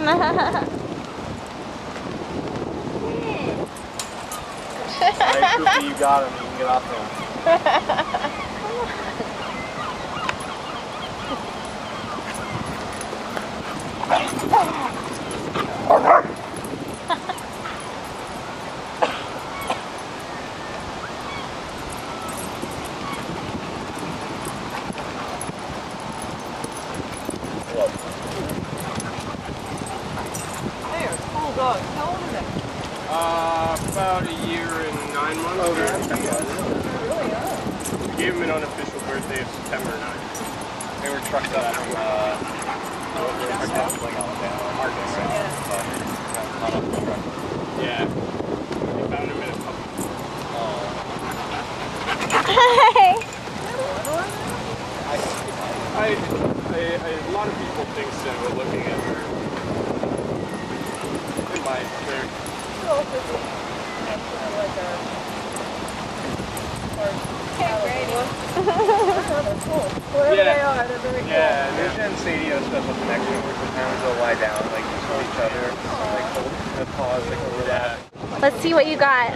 Alright, Poopy, you got him. You can get off him. Dog. How old is it? About a year and 9 months. Oh, really young. We gave him an unofficial birthday of September 9th. They were trucked up from Arkansas. Yeah. They found him in a puppy. Hi. A lot of people think so, looking at her. Wherever they are, they're very cool. Yeah, Nisha and Sadie have a special connection where sometimes they'll lie down, like just hold each other, like hold the paws, like overlap. Let's see what you got.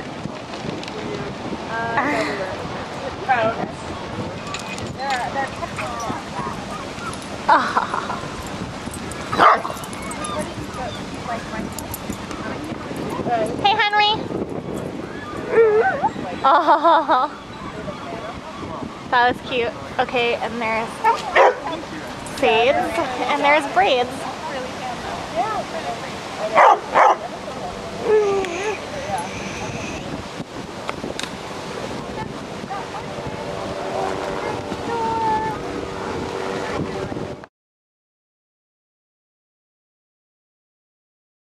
Hey, Henry. Oh, that was cute. Okay, and there's Sades, and there's Braids.